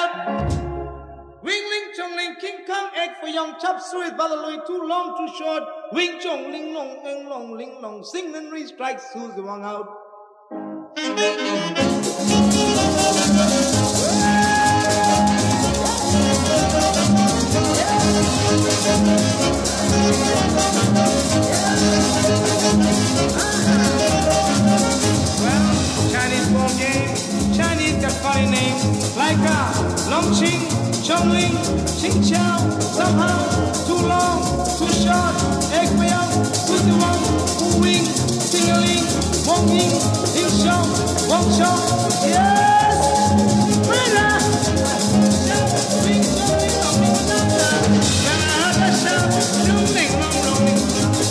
Wing ling chong ling King Kong egg for young chop suey Balaloi too long too short. Wing chong ling long sing and re-strike Susie Wong out. Well, Chinese ball game, Chinese got funny names like Long Ching, Chong Ling, Ching Chow. Somehow too long, too short. Egg Wang, Susie Wong, Wu Wing, Sing-a-ling, Wong Ying, Ling Shong, Wong Chong. Yes, winner. Wing Chong Ling, Long Ling, when I heard that shout, Long Ling, Long Ling.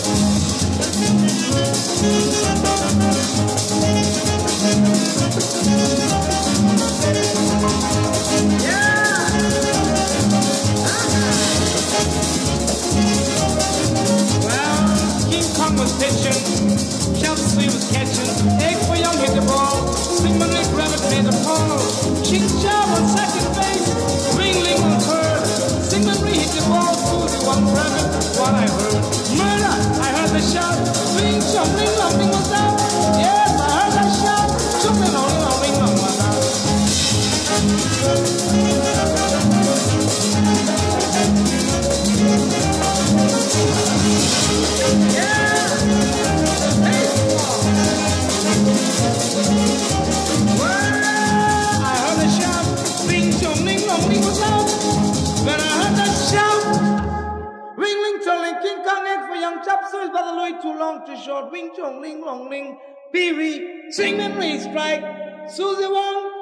Was pitching, Chelsea was catching, Egg for young hit the ball, Sigmund Rick Rabbit made the ball, Ching Chow on second base, Ring Ling on third, Sigmund Rick hit the ball, Susie Wong Rabbit, what I heard, murder, I heard the shout, Ring Chong Ling Long Ling was out, yes, I heard that shout, Chung Ling Long Ling Long was out. Yeah! King Kong egg for young chop suey Balaloi too long too short. Wing chong ling long ling. Pee wee sing and re-strike. Susie Wong